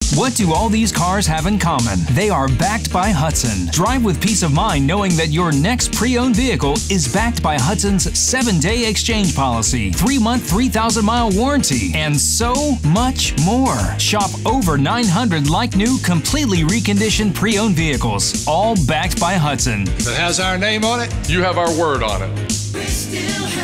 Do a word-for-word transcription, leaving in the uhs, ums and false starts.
What do all these cars have in common? They are backed by Hudson. Drive with peace of mind knowing that your next pre-owned vehicle is backed by Hudson's seven-day exchange policy, three-month, three thousand mile warranty, and so much more. Shop over nine hundred like-new, completely reconditioned pre-owned vehicles, all backed by Hudson. That has our name on it, you have our word on it. We still